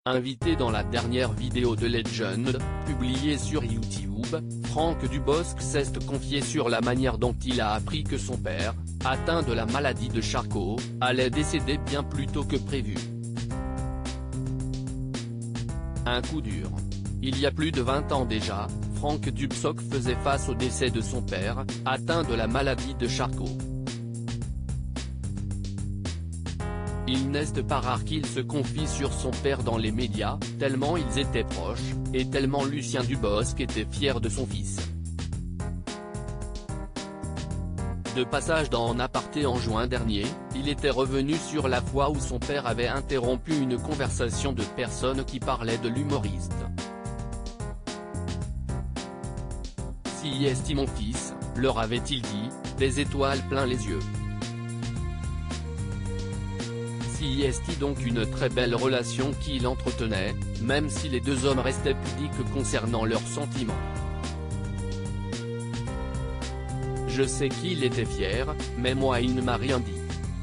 Invité dans la dernière vidéo de Legend, publiée sur YouTube, Franck Dubosc s'est confié sur la manière dont il a appris que son père, atteint de la maladie de Charcot, allait décéder bien plus tôt que prévu. Un coup dur. Il y a plus de 20 ans déjà, Franck Dubosc faisait face au décès de son père, atteint de la maladie de Charcot. Il n'est pas rare qu'il se confie sur son père dans les médias, tellement ils étaient proches, et tellement Lucien Dubosc était fier de son fils. De passage dans En Aparté en juin dernier, il était revenu sur la fois où son père avait interrompu une conversation de personnes qui parlaient de l'humoriste. Si est mon fils, leur avait-il dit, des étoiles plein les yeux. Si est donc une très belle relation qu'il entretenait, même si les deux hommes restaient pudiques concernant leurs sentiments. Je sais qu'il était fier, mais moi il ne m'a rien dit.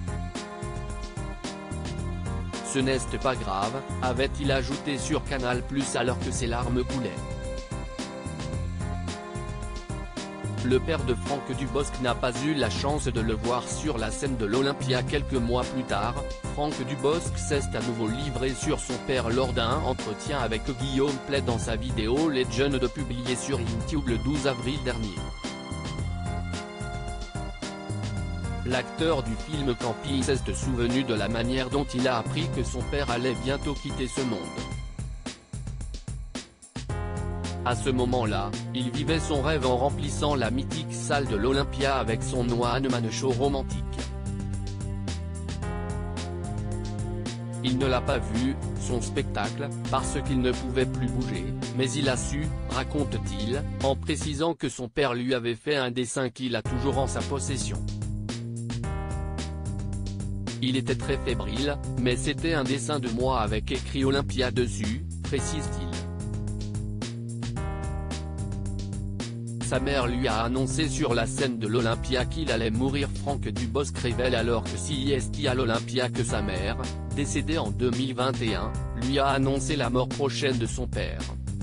Ce n'est pas grave, avait-il ajouté sur Canal+ alors que ses larmes coulaient. Le père de Franck Dubosc n'a pas eu la chance de le voir sur la scène de l'Olympia quelques mois plus tard. Franck Dubosc s'est à nouveau livré sur son père lors d'un entretien avec Guillaume Pley dans sa vidéo Legend publiée sur YouTube le 12 avril dernier. L'acteur du film Camping s'est souvenu de la manière dont il a appris que son père allait bientôt quitter ce monde. À ce moment-là, il vivait son rêve en remplissant la mythique salle de l'Olympia avec son one-man show romantique. Il ne l'a pas vu, son spectacle, parce qu'il ne pouvait plus bouger, mais il a su, raconte-t-il, en précisant que son père lui avait fait un dessin qu'il a toujours en sa possession. Il était très fébrile, mais c'était un dessin de moi avec écrit Olympia dessus, précise-t-il. Sa mère lui a annoncé sur la scène de l'Olympia qu'il allait mourir. Franck Dubosc révèle alors que si est à l'Olympia que sa mère, décédée en 2021, lui a annoncé la mort prochaine de son père.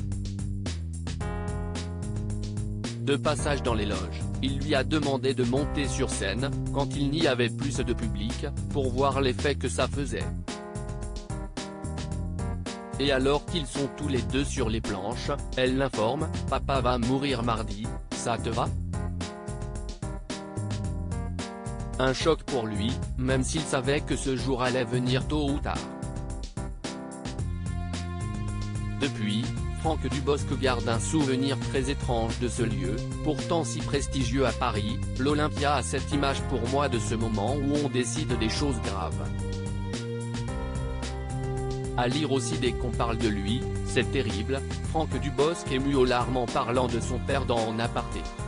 De passage dans les loges, il lui a demandé de monter sur scène, quand il n'y avait plus de public, pour voir l'effet que ça faisait. Et alors qu'ils sont tous les deux sur les planches, elle l'informe, « Papa va mourir mardi, ça te va ?» Un choc pour lui, même s'il savait que ce jour allait venir tôt ou tard. Depuis, Franck Dubosc garde un souvenir très étrange de ce lieu, pourtant si prestigieux à Paris. L'Olympia a cette image pour moi de ce moment où on décide des choses graves. À lire aussi dès qu'on parle de lui, c'est terrible. Franck Dubosc ému aux larmes en parlant de son père dans En Aparté.